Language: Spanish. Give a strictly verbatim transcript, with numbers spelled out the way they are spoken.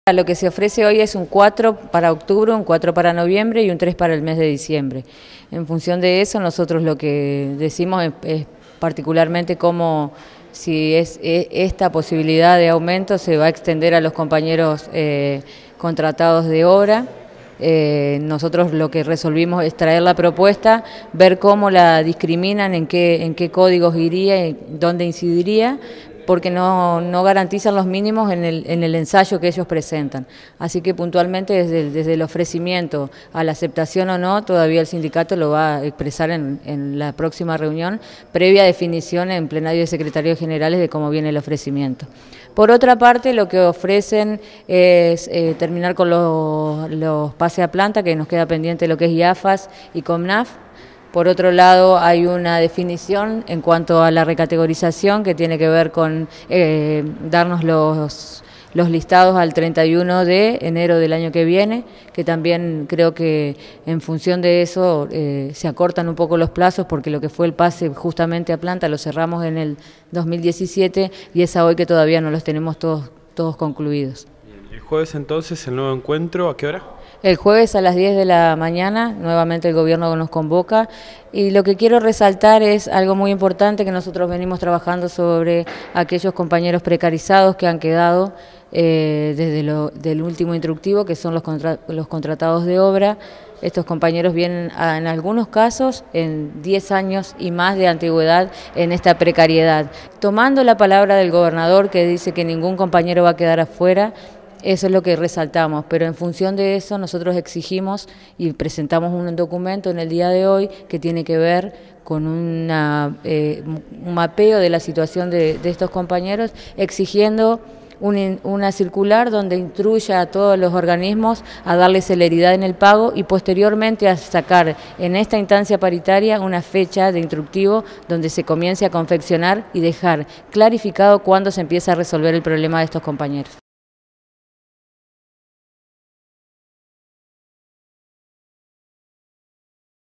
Lo que se ofrece hoy es un cuatro para octubre, un cuatro para noviembre y un tres para el mes de diciembre. En función de eso, nosotros lo que decimos es, es particularmente cómo, si es, es esta posibilidad de aumento se va a extender a los compañeros eh, contratados de obra. Eh, nosotros lo que resolvimos es traer la propuesta, ver cómo la discriminan, en qué, en qué códigos iría y dónde incidiría, porque no, no garantizan los mínimos en el, en el ensayo que ellos presentan. Así que puntualmente desde el, desde el ofrecimiento a la aceptación o no, todavía el sindicato lo va a expresar en, en la próxima reunión, previa definición en plenario de secretarios generales de cómo viene el ofrecimiento. Por otra parte, lo que ofrecen es eh, terminar con los, los pases a planta, que nos queda pendiente lo que es I A F A S y COMNAF. Por otro lado, hay una definición en cuanto a la recategorización que tiene que ver con eh, darnos los, los listados al treinta y uno de enero del año que viene, que también creo que en función de eso eh, se acortan un poco los plazos, porque lo que fue el pase justamente a planta lo cerramos en el dos mil diecisiete y es a hoy que todavía no los tenemos todos, todos concluidos. El jueves entonces el nuevo encuentro, ¿a qué hora? El jueves a las diez de la mañana, nuevamente el gobierno nos convoca, y lo que quiero resaltar es algo muy importante que nosotros venimos trabajando sobre aquellos compañeros precarizados que han quedado eh, desde lo, del último instructivo, que son los, contra, los contratados de obra. Estos compañeros vienen a, en algunos casos en diez años y más de antigüedad en esta precariedad. Tomando la palabra del gobernador que dice que ningún compañero va a quedar afuera, eso es lo que resaltamos, pero en función de eso nosotros exigimos y presentamos un documento en el día de hoy que tiene que ver con una, eh, un mapeo de la situación de, de estos compañeros, exigiendo un, una circular donde instruya a todos los organismos a darle celeridad en el pago y posteriormente a sacar en esta instancia paritaria una fecha de instructivo donde se comience a confeccionar y dejar clarificado cuándo se empieza a resolver el problema de estos compañeros.